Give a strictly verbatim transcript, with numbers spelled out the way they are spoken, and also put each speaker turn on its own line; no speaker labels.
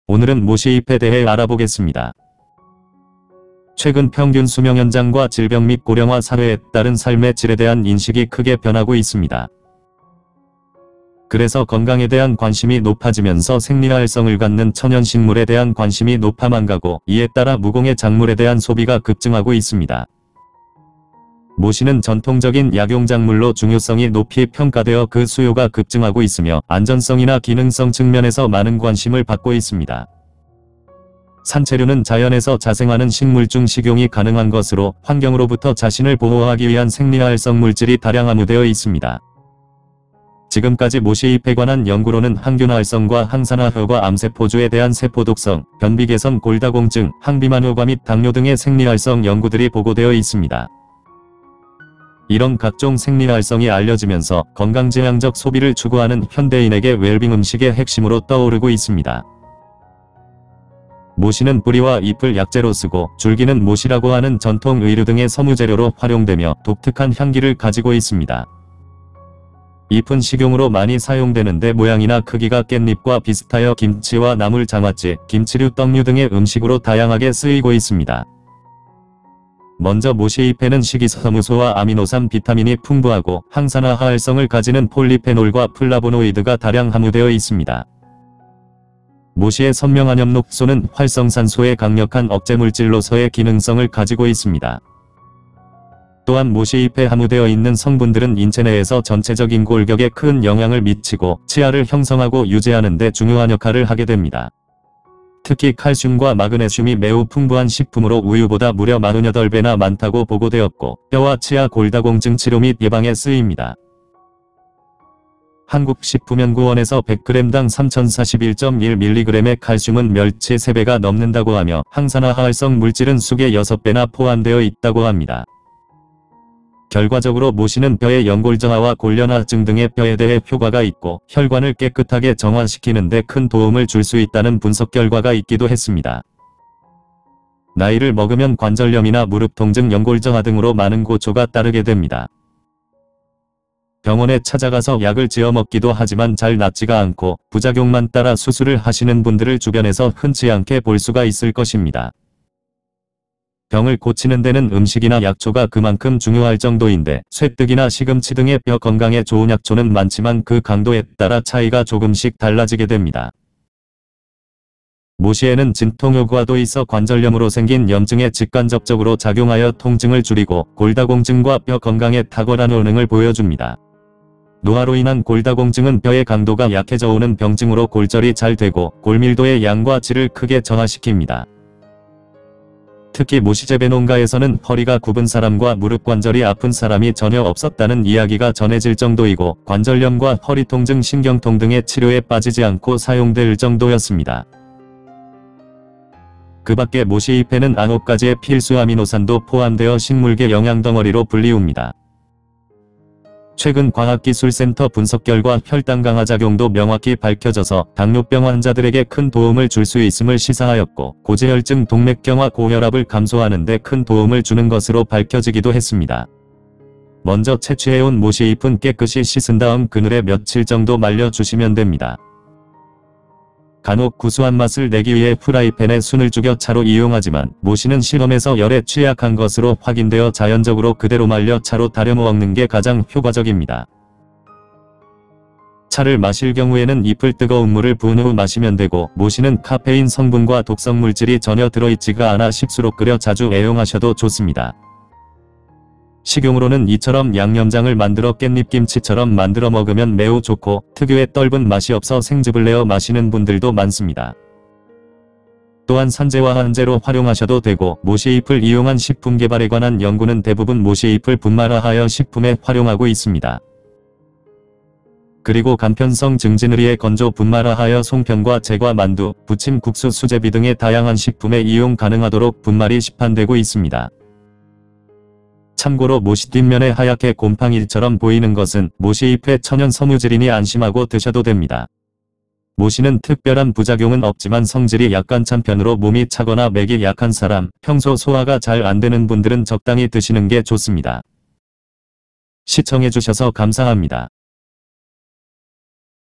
오늘은 모시잎에 대해 알아보겠습니다. 최근 평균 수명 연장과 질병 및 고령화 사회에 따른 삶의 질에 대한 인식이 크게 변하고 있습니다. 그래서 건강에 대한 관심이 높아지면서 생리활성을 갖는 천연식물에 대한 관심이 높아만 가고, 이에 따라 무공해 작물에 대한 소비가 급증하고 있습니다. 모시는 전통적인 약용작물로 중요성이 높이 평가되어 그 수요가 급증하고 있으며 안전성이나 기능성 측면에서 많은 관심을 받고 있습니다. 산채류는 자연에서 자생하는 식물 중 식용이 가능한 것으로 환경으로부터 자신을 보호하기 위한 생리활성 물질이 다량 함유되어 있습니다. 지금까지 모시잎에 관한 연구로는 항균 활성과 항산화 효과, 암세포주에 대한 세포 독성, 변비 개선, 골다공증, 항비만 효과 및 당뇨 등의 생리활성 연구들이 보고되어 있습니다. 이런 각종 생리활성이 알려지면서 건강지향적 소비를 추구하는 현대인에게 웰빙 음식의 핵심으로 떠오르고 있습니다. 모시는 뿌리와 잎을 약재로 쓰고 줄기는 모시라고 하는 전통 의류 등의 섬유재료로 활용되며 독특한 향기를 가지고 있습니다. 잎은 식용으로 많이 사용되는데 모양이나 크기가 깻잎과 비슷하여 김치와 나물, 장아찌, 김치류, 떡류 등의 음식으로 다양하게 쓰이고 있습니다. 먼저 모시잎에는 식이섬유소와 아미노산, 비타민이 풍부하고 항산화 활성을 가지는 폴리페놀과 플라보노이드가 다량 함유되어 있습니다. 모시의 선명한염록소는 활성산소의 강력한 억제물질로서의 기능성을 가지고 있습니다. 또한 모시잎에 함유되어 있는 성분들은 인체 내에서 전체적인 골격에 큰 영향을 미치고 치아를 형성하고 유지하는 데 중요한 역할을 하게 됩니다. 특히 칼슘과 마그네슘이 매우 풍부한 식품으로 우유보다 무려 사십팔 배나 많다고 보고되었고, 뼈와 치아 골다공증 치료 및 예방에 쓰입니다. 한국식품연구원에서 백 그램당 삼천사십일 점 일 밀리그램의 칼슘은 멸치 세 배가 넘는다고 하며 항산화 활성 물질은 쑥의 여섯 배나 포함되어 있다고 합니다. 결과적으로 모시는 뼈의 연골정화와 골련화증 등의 뼈에 대해 효과가 있고 혈관을 깨끗하게 정화시키는 데 큰 도움을 줄 수 있다는 분석 결과가 있기도 했습니다. 나이를 먹으면 관절염이나 무릎 통증, 연골정화 등으로 많은 고초가 따르게 됩니다. 병원에 찾아가서 약을 지어 먹기도 하지만 잘 낫지가 않고 부작용만 따라 수술을 하시는 분들을 주변에서 흔치 않게 볼 수가 있을 것입니다. 병을 고치는 데는 음식이나 약초가 그만큼 중요할 정도인데, 쇠뜨기나 시금치 등의 뼈 건강에 좋은 약초는 많지만 그 강도에 따라 차이가 조금씩 달라지게 됩니다. 모시에는 진통 효과도 있어 관절염으로 생긴 염증에 직간접적으로 작용하여 통증을 줄이고 골다공증과 뼈 건강에 탁월한 효능을 보여줍니다. 노화로 인한 골다공증은 뼈의 강도가 약해져 오는 병증으로 골절이 잘 되고 골밀도의 양과 질을 크게 저하시킵니다. 특히 모시재배 농가에서는 허리가 굽은 사람과 무릎 관절이 아픈 사람이 전혀 없었다는 이야기가 전해질 정도이고 관절염과 허리 통증, 신경통 등의 치료에 빠지지 않고 사용될 정도였습니다. 그 밖에 모시잎에는 아홉 가지의 필수 아미노산도 포함되어 식물계 영양덩어리로 불리웁니다. 최근 과학기술센터 분석 결과 혈당 강화 작용도 명확히 밝혀져서 당뇨병 환자들에게 큰 도움을 줄 수 있음을 시사하였고, 고지혈증, 동맥경화, 고혈압을 감소하는 데 큰 도움을 주는 것으로 밝혀지기도 했습니다. 먼저 채취해온 모시잎은 깨끗이 씻은 다음 그늘에 며칠 정도 말려주시면 됩니다. 간혹 구수한 맛을 내기 위해 프라이팬에 순을 죽여 차로 이용하지만 모시는 실험에서 열에 취약한 것으로 확인되어 자연적으로 그대로 말려 차로 다려 먹는 게 가장 효과적입니다. 차를 마실 경우에는 잎을 뜨거운 물을 부은 후 마시면 되고, 모시는 카페인 성분과 독성 물질이 전혀 들어있지가 않아 식수로 끓여 자주 애용하셔도 좋습니다. 식용으로는 이처럼 양념장을 만들어 깻잎김치처럼 만들어 먹으면 매우 좋고 특유의 떫은 맛이 없어 생즙을 내어 마시는 분들도 많습니다. 또한 산재와 한재로 활용하셔도 되고, 모시잎을 이용한 식품 개발에 관한 연구는 대부분 모시잎을 분말화하여 식품에 활용하고 있습니다. 그리고 간편성 증진을 위해 건조 분말화하여 송편과 제과, 만두, 부침, 국수, 수제비 등의 다양한 식품에 이용 가능하도록 분말이 시판되고 있습니다. 참고로 모시 뒷면에 하얗게 곰팡이처럼 보이는 것은 모시잎의 천연 섬유질이니 안심하고 드셔도 됩니다. 모시는 특별한 부작용은 없지만 성질이 약간 찬 편으로 몸이 차거나 맥이 약한 사람, 평소 소화가 잘 안되는 분들은 적당히 드시는 게 좋습니다. 시청해주셔서 감사합니다.